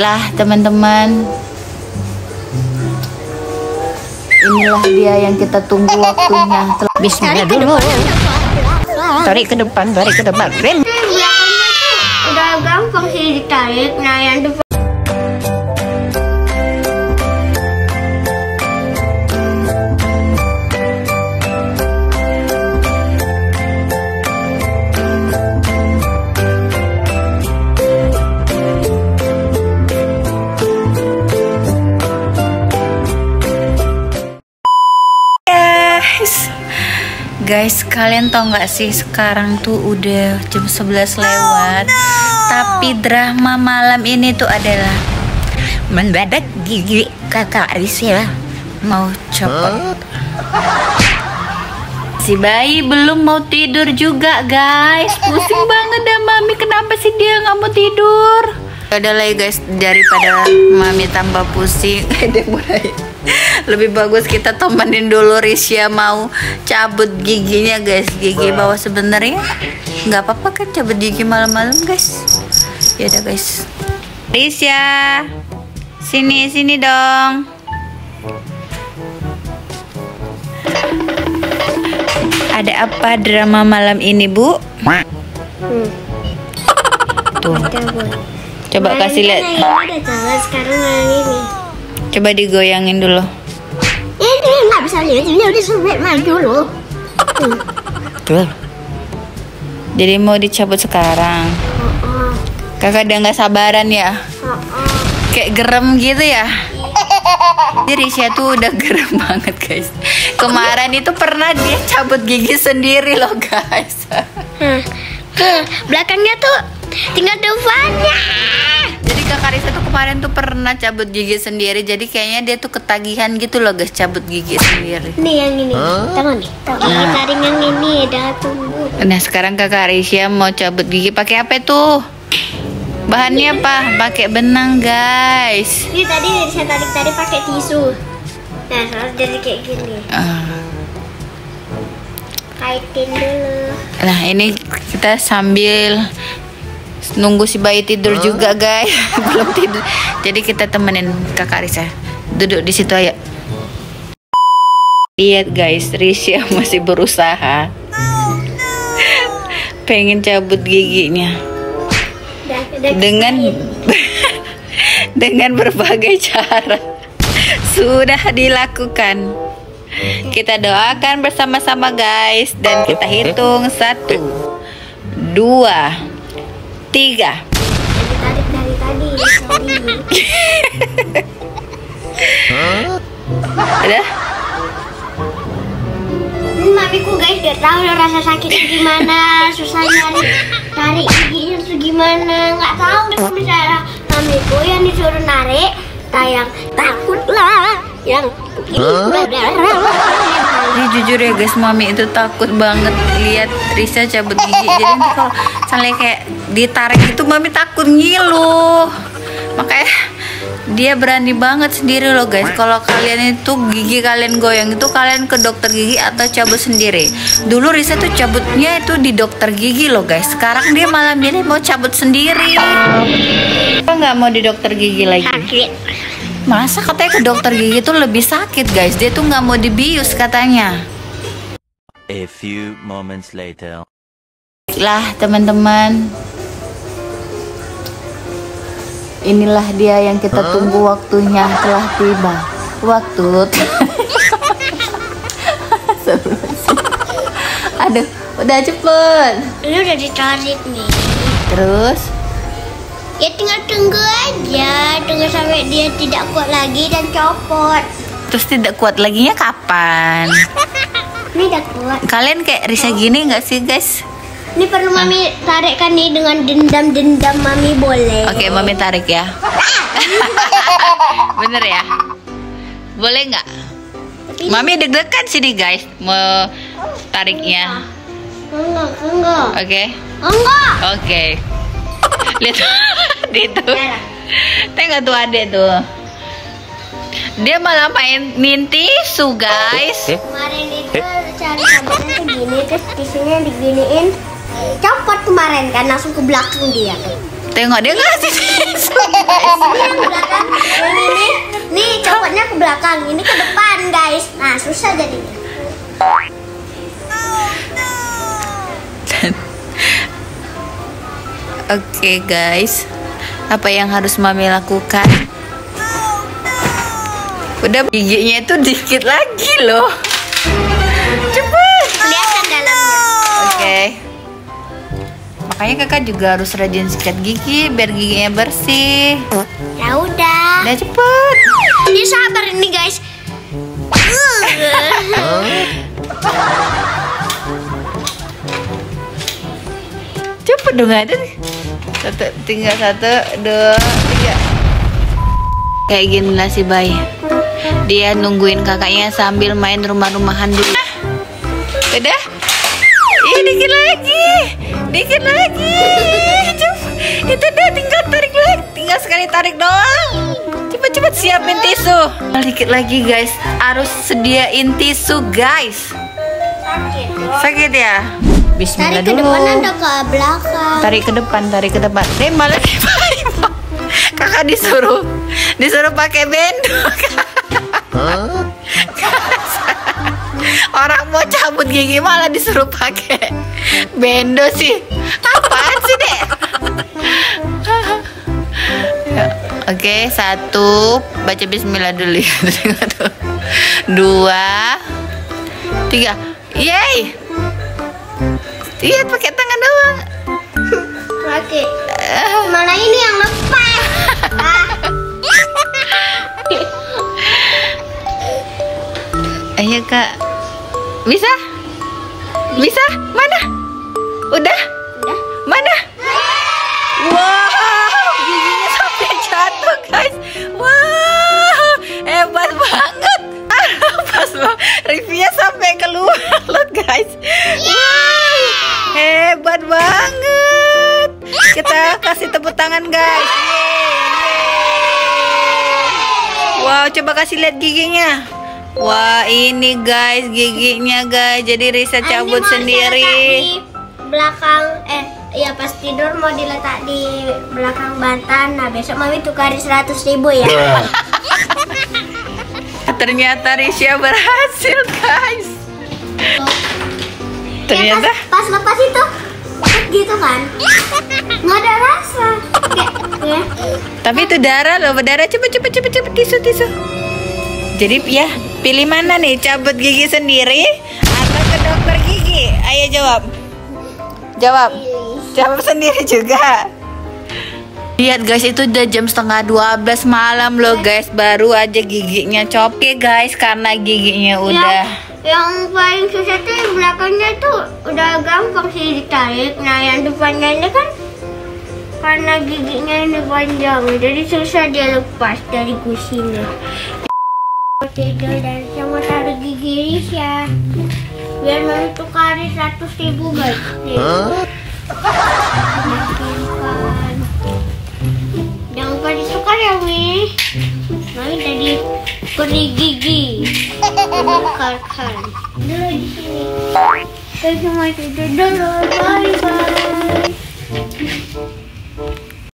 Baiklah teman-teman, inilah dia yang kita tunggu waktunya. Bismillah dulu. Tarik ke depan, tarik ke depan. Udah gampang sih ditarik. Nah yang depan. Guys, kalian tau gak sih sekarang tuh udah jam 11 lewat. Tapi drama malam ini tuh adalah mendadak gigi kakak Arisya mau copot. Si bayi belum mau tidur juga guys. Pusing banget dah mami, kenapa sih dia gak mau tidur? Udah lah guys, daripada mami tambah pusing. Dia mulai lebih bagus kita temenin dulu Risya mau cabut giginya guys. Gigi bawah sebenarnya nggak apa-apa kan cabut gigi malam-malam guys. Ya udah guys, Risya sini dong. Ada apa drama malam ini bu? Tuh, coba kasih lihat. Sekarang ini Coba digoyangin dulu. ini nggak bisa lihat, ini udah sampai maju loh. Tuh. Jadi mau dicabut sekarang. Kakak udah nggak sabaran ya. Kayak gerem gitu ya. Jadi Risya tuh udah gerem banget guys. Kemarin itu pernah dia cabut gigi sendiri loh guys. Belakangnya tuh tinggal depannya. Jadi kakak Risya tuh kemarin tuh pernah cabut gigi sendiri. Jadi kayaknya dia tuh ketagihan gitu loh guys, cabut gigi sendiri. Nih yang ini, tahu nih. Tarik yang ini, dah tunggu. Nah sekarang kakak Risya mau cabut gigi pakai apa tuh? Bahannya apa? Pakai benang guys. Ini tadi saya tarik pakai tisu. Nah harus jadi kayak gini. Kaitin dulu. Nah ini kita sambil nunggu si bayi tidur juga guys. Belum tidur. Jadi kita temenin kakak Risya. Duduk di situ aja. Lihat guys, Risya masih berusaha. Pengen cabut giginya. Dengan berbagai cara sudah dilakukan. Kita doakan bersama-sama guys. Dan kita hitung 1, 2, 3. Tarik dari tadi. Ada? Mamiku guys gak tahu rasa sakitnya gimana, susah nyari tarik giginya tuh gimana, nggak tahu deh misalnya mamiku yang disuruh narik, tayang takut lah, yang Ini jujur ya guys, mami itu takut banget lihat Risya cabut gigi. Jadi nanti kalau misalnya kayak ditarik itu mami takut ngilu. Makanya dia berani banget sendiri loh guys. Kalau kalian itu gigi kalian goyang itu kalian ke dokter gigi atau cabut sendiri. Dulu Risya tuh cabutnya itu di dokter gigi loh guys. Sekarang dia malam ini mau cabut sendiri. Apa nggak mau di dokter gigi lagi? sakit. Masa katanya ke dokter gigi tuh lebih sakit guys. Dia tuh nggak mau dibius katanya. A few moments later. Lah teman-teman, inilah dia yang kita tunggu, waktunya telah tiba. Waktu Aduh, udah cepet. Ini udah ditarik nih. Terus Ya tinggal tunggu aja, tunggu sampai dia tidak kuat lagi dan copot. Terus tidak kuat laginya kapan? Ini udah kuat. Kalian kayak Risya gini nggak sih guys? Ini perlu mami tarikkan nih dengan dendam mami boleh. Oke, mami tarik ya. Bener ya? Boleh nggak? Mami deg-degan sini guys, mau tariknya. Enggak. Oke. Enggak. Oke. Lihat itu. Tengok tuh adek tuh. Dia malah main tisu guys. Kemarin itu cari sabunnya tuh gini, terus tisunya diginiin, copot kemarin kan langsung ke belakang dia. Tengok dia ngasih tisu. Ini yang belakang, yang ini, nih copotnya ke belakang, ini ke depan guys. Nah susah jadinya. Oke guys, apa yang harus Mami lakukan? Udah, giginya itu dikit lagi loh. Cepet. Kelihatan dalamnya. Oke. Makanya kakak juga harus rajin sikat gigi biar giginya bersih. Ya udah. Udah cepet. Ini sabar ini guys. Cepet dong, ada nih. Tinggal 1, 2, 3. Kayak gini lah si bayi. Dia nungguin kakaknya sambil main rumah-rumahan dulu. Udah? Ih, dikit lagi. Dikit lagi. Itu udah, tinggal tarik lagi. Tinggal sekali tarik doang. Cepet-cepet siapin tisu. Dikit lagi guys. Harus sediain tisu guys. Sakit ya? Bismillah Tarik ke dulu. depan atau ke belakang? Tarik ke depan, tarik ke depan. Malah kakak disuruh pakai bendo. Orang mau cabut gigi malah disuruh pakai bendo sih. Apaan sih, Dek? Oke, 1, baca bismillah dulu. 2, 3. Yeay. Iya, pakai tangan doang. Pakai. Malah ini yang lepas. Ayo kak, bisa? Bisa? Mana? Udah? Udah. Mana? Wow, giginya sampai jatuh guys. Wow, hebat banget. Pas lo, Rivia sampai keluar loh guys. Wow, hebat banget. Kita kasih tepuk tangan guys. Wow, coba kasih lihat giginya. Wah, ini guys giginya guys. Jadi Risa cabut Ini mau sendiri. diletak di belakang, ya pas tidur mau diletak di belakang bantal. Nah besok Mami tukarin 100.000 ya. Ternyata Risha berhasil guys. Ternyata Ya, pas lepas itu gitu kan, nggak ada rasa. Ya. tapi itu darah loh, berdarah. Cepet tisu. Jadi ya, pilih mana nih, cabut gigi sendiri atau ke dokter gigi? Ayo jawab. Cabut sendiri juga. Lihat guys, itu udah jam 11:30 malam loh guys, baru aja giginya copot guys, karena giginya udah. Yang paling susah tuh yang belakangnya tuh udah gampang sih ditarik. Nah yang depannya ini kan karena giginya ini panjang, jadi susah dia lepas dari gusinya. Tidur dan sama taruh gigi Risha. Biar Mami tukarin 100.000 guys. Jangan lupa ditukar ya Mi. Mami tadi perih gigi. Menukarkan. Dulu di sini. Kita cuma tidur dulu. Bye bye.